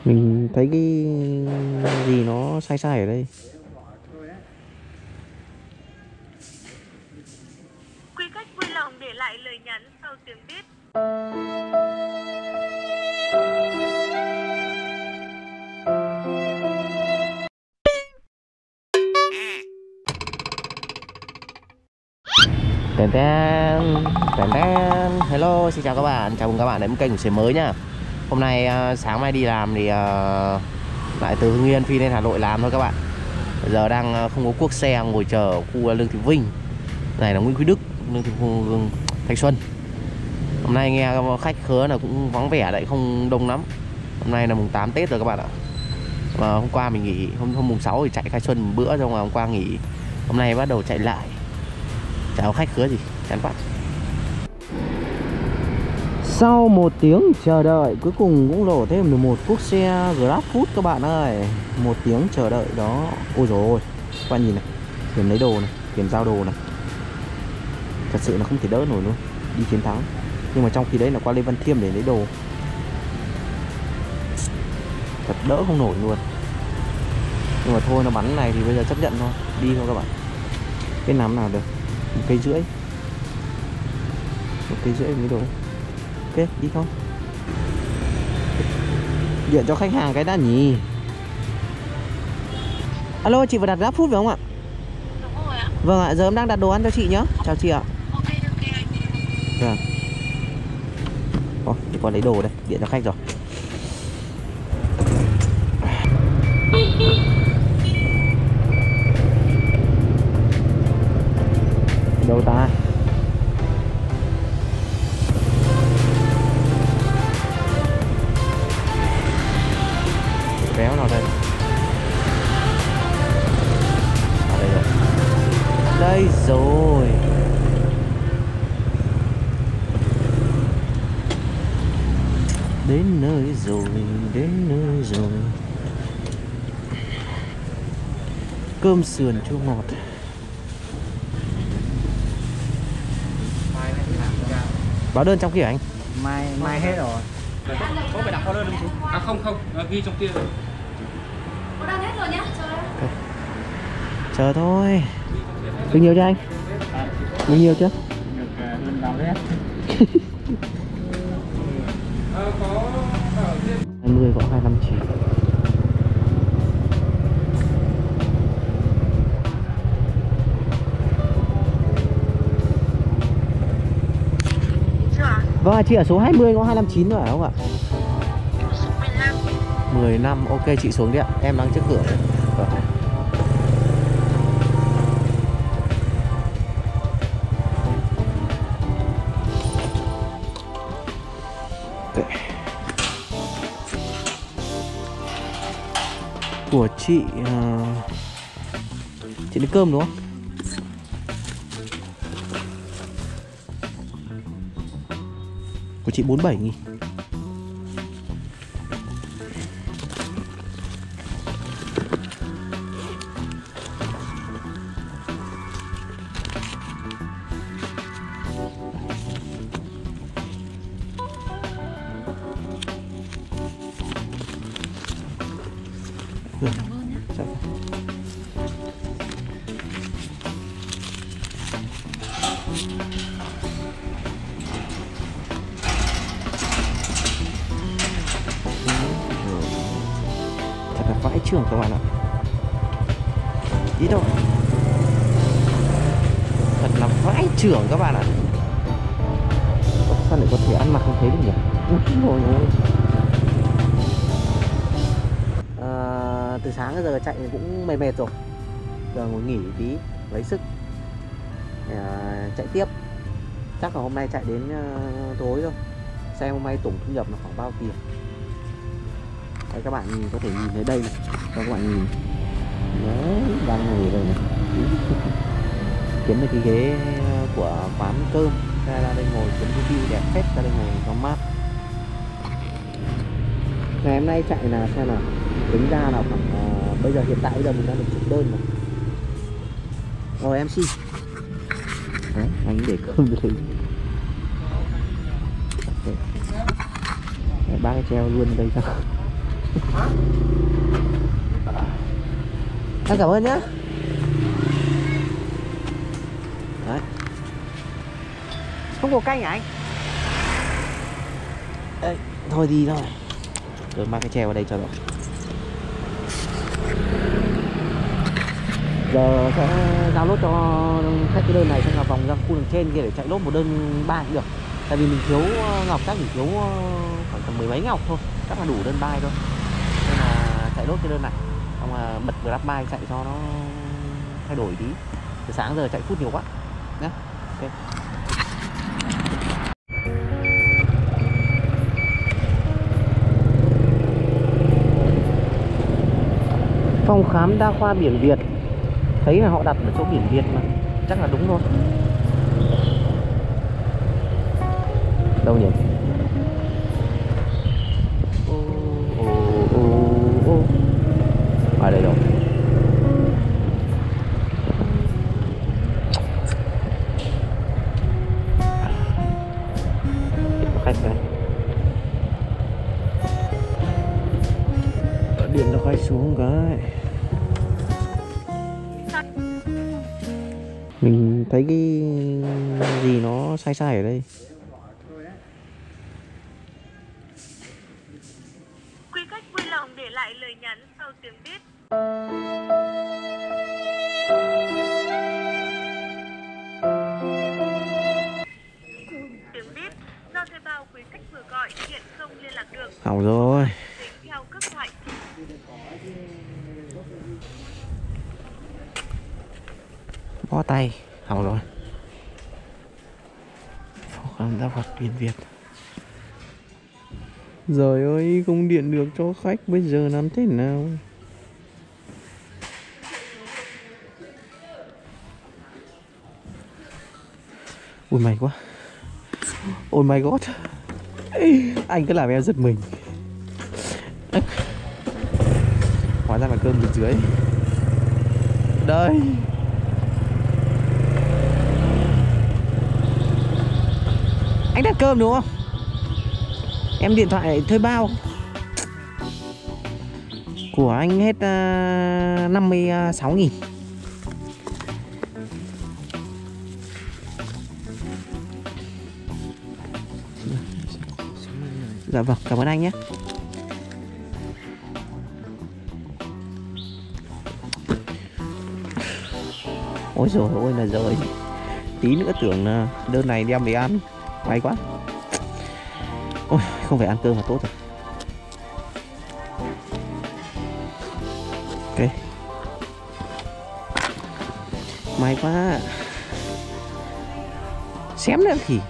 Mình thấy cái gì nó sai sai ở đây. Quý khách vui lòng để lại lời nhắn sau tiếng bíp. Tèn tèn, tèn tèn. Hello, xin chào các bạn, chào mừng các bạn đến kênh của Sến mới nhá. Hôm nay sáng mai đi làm thì lại từ Hưng Yên phi lên Hà Nội làm thôi các bạn. Bây giờ đang không có cuốc xe, ngồi chờ ở khu Lương Thị Vinh. Này là Nguyễn Quý Đức, Lương Thị Thanh Xuân. Hôm nay nghe khách khứa là cũng vắng vẻ, lại không đông lắm. Hôm nay là mùng 8 Tết rồi các bạn ạ. Mà hôm qua mình nghỉ, hôm mùng 6 thì chạy khai xuân một bữa, xong rồi hôm qua nghỉ. Hôm nay bắt đầu chạy lại. Chả có khách khứa gì, chán quá. Sau một tiếng chờ đợi, cuối cùng cũng đổ thêm được một cuốc xe GrabFood các bạn ơi. Một tiếng chờ đợi đó. Ôi dồi ôi, các bạn nhìn này, tiền lấy đồ này, tiền giao đồ này. Thật sự là không thể đỡ nổi luôn, đi chiến thắng. Nhưng mà trong khi đấy là qua Lê Văn Thiêm để lấy đồ. Thật đỡ không nổi luôn. Nhưng mà thôi, nó bắn này thì bây giờ chấp nhận thôi, đi thôi các bạn. Cái nắm nào được 1,5 cây, 1,5 cây mới đồ. Ok, đi thôi. Điện cho khách hàng cái đã nhỉ. Alo, chị vừa đặt GrabFood phải không ạ? Đúng rồi ạ. Vâng ạ, giờ em đang đặt đồ ăn cho chị nhé. Chào chị ạ. Ok, anh. Vâng. Ồ, chị còn lấy đồ đây, điện cho khách rồi. Đâu ta? Kéo nào đây? À, đây rồi. Đây rồi. Đến nơi rồi, đến nơi rồi. Cơm sườn chua ngọt. Báo đơn trong kia anh? Mai hết rồi. Có phải đặt hóa đơn không chú? À không, ghi trong kia rồi. Có đang hết rồi nhá, chờ. Chờ thôi. Bao nhiêu cho anh? Bao nhiêu chứ? Được hơn 3 mét. 20 có 259. Vâng, chị ở số 20 có 259 rồi phải không ạ? Số 15. 15, ok chị xuống đi ạ, em đang trước cửa. Vâng. Của chị chị lấy cơm đúng không? Của chị 47.000. Vãi trưởng các bạn ạ. Ý đâu. Thật là vãi trưởng các bạn ạ. Sao lại có thể ăn mặc không thấy được nhỉ? Ôi ôi. Từ sáng đến giờ chạy cũng mệt rồi. Giờ ngồi nghỉ tí, lấy sức chạy tiếp. Chắc là hôm nay chạy đến tối thôi. Xem hôm nay tổng thu nhập là khoảng bao tiền. Đây, các bạn nhìn, có thể nhìn thấy đây này. Cho các bạn nhìn. Đấy, đang ngồi đây này. Kiếm được cái ghế của quán cơm. Ra đây ngồi kiếm cái view đẹp phết, ra đây ngồi cho mát. Ngày hôm nay chạy là xem nào. Tính ra là khoảng bây giờ hiện tại bây giờ mình đang được chụp đơn rồi. Rồi MC. Đấy, anh để cơm được. Đấy, bác cái treo luôn đây sao? Em cảm ơn nhá. Đấy. Không có canh hả anh? Đây, thôi đi thôi. Rồi mang cái chè vào đây cho rồi. Giờ sẽ giao lốt cho khách cái đơn này xong là vòng ra khu đường trên kia để chạy lốt một đơn 3 cũng được. Tại vì mình thiếu ngọc, chắc chỉ thiếu khoảng tầm 10 mấy ngọc thôi, chắc là đủ đơn 3 thôi. Nên là chạy lốt cái đơn này, xong là bật Grab Bike chạy cho nó thay đổi tí. Từ sáng giờ chạy phút nhiều quá nhé. Ok. Phòng khám đa khoa Biển Việt, thấy là họ đặt ở chỗ Biển Việt mà, chắc là đúng thôi. Đâu nhỉ? Ở đây rồi. Khách này. Điện nó quay xuống cái. Mình thấy cái gì nó sai sai ở đây. Quý khách vui lòng để lại lời nhắn sau tiếng bíp. Tiếng bíp do thuê bao quý khách vừa gọi hiện không liên lạc được. Hỏng rồi. Tính theo cấp thoại. Bó tay, hỏng rồi. Phòng khám đa khoa Biển Việt. Trời ơi, không điện được cho khách, bây giờ làm thế nào? Ôi may quá. Oh my god. Anh cứ làm em giật mình. Hóa ra là cơm bên dưới. Đây. Anh đặt cơm đúng không? Em điện thoại thuê bao của anh hết 56.000. Dạ vâng, cảm ơn anh nhé. Ôi rồi ôi là rồi. Tí nữa tưởng là đơn này đem về ăn. May quá. Ôi, không phải ăn cơm là tốt rồi. Ok. May quá. Xém nữa thì.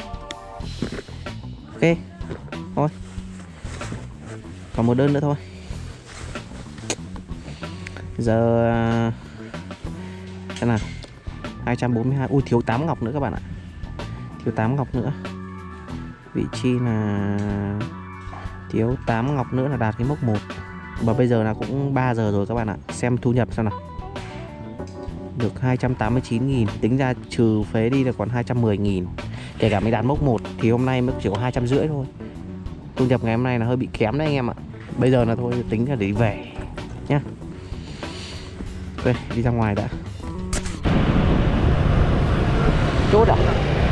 Ok. Thôi. Còn một đơn nữa thôi. Giờ xem nào. 242. Ui thiếu 8 ngọc nữa các bạn ạ. Thiếu 8 ngọc nữa. Vị trí là thiếu 8 ngọc nữa là đạt cái mốc 1. Và bây giờ là cũng 3 giờ rồi các bạn ạ. Xem thu nhập xem nào. Được 289.000. Tính ra trừ phế đi là còn 210.000. Kể cả mới đạt mốc 1 thì hôm nay mới chỉ có 250 thôi. Thu nhập ngày hôm nay là hơi bị kém đấy anh em ạ. Bây giờ là thôi tính là để về nhá. Ok, đi ra ngoài đã. Chốt à?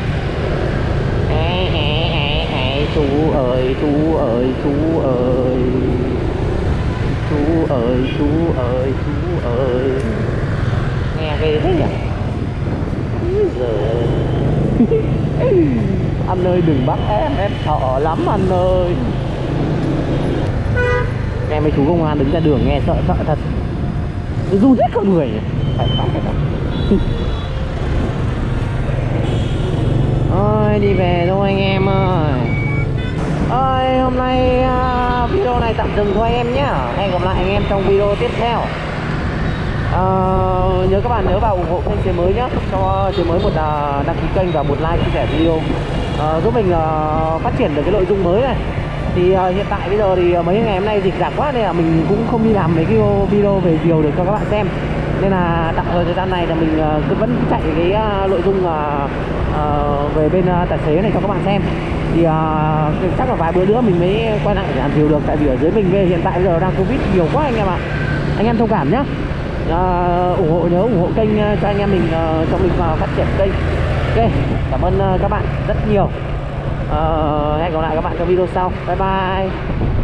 Chú ơi, chú ơi, chú ơi. Chú ơi, chú ơi, chú ơi. Nghe ghê thế nhỉ? Giờ anh ơi đừng bắt em sợ lắm anh ơi. Nghe mấy chú công an đứng ra đường nghe sợ sợ thật. Run hết con người. Phải không? Ôi đi về thôi anh em ơi. Ơi hôm nay video này tạm dừng thôi anh em nhé. Hẹn gặp lại anh em trong video tiếp theo. Nhớ các bạn nhớ vào ủng hộ kênh Chế Mới nhé. Cho Chế Mới một đăng ký kênh và một like chia sẻ video, giúp mình phát triển được cái nội dung mới này. Thì hiện tại bây giờ thì mấy ngày hôm nay dịch giảm quá nên là mình cũng không đi làm mấy cái video về chiều được cho các bạn xem. Nên là tạm thời gian này là mình vẫn chạy cái nội dung về bên tài xế này cho các bạn xem. Thì chắc là vài bữa nữa mình mới quay lại để làm chiều được. Tại vì ở dưới mình về hiện tại bây giờ đang Covid nhiều quá anh em ạ. Anh em thông cảm nhé. ủng hộ, nhớ ủng hộ kênh cho anh em mình cho mình vào phát triển kênh. Ok, cảm ơn các bạn rất nhiều. Hẹn gặp lại các bạn trong video sau. Bye bye.